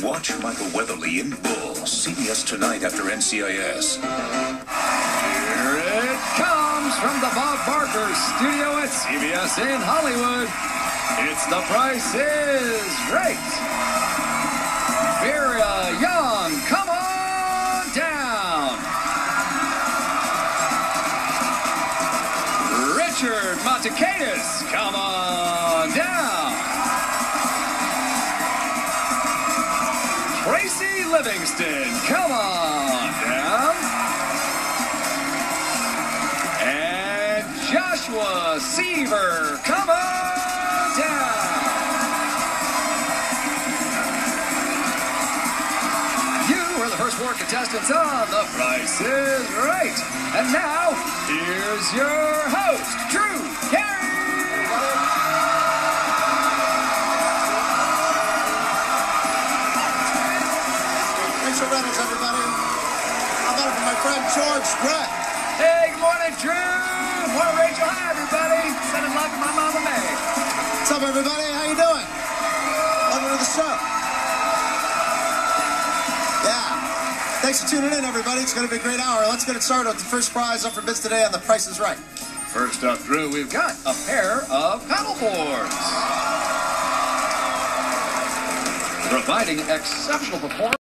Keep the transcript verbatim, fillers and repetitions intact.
Watch Michael Weatherly in Bull, C B S tonight after N C I S. Here it comes from the Bob Barker studio at C B S in Hollywood. It's The Price is Right. Vera Young, come on down. Richard Montekaitis, come on down. Tracy Livingston, come on down. And Joshua Seaver, come on down. You are the first four contestants on The Price is Right. And now, here's your host, Drew Carey. Reynolds, everybody. How about it for my friend George Brett? Hey, good morning, Drew. Good morning, Rachel. Hi, everybody. Sending love to my mama May. What's up, everybody? How you doing? Welcome to the show. Yeah. Thanks for tuning in, everybody. It's going to be a great hour. Let's get it started with the first prize up for bids today on The Price is Right. First up, Drew, we've got a pair of paddleboards. Providing exceptional performance.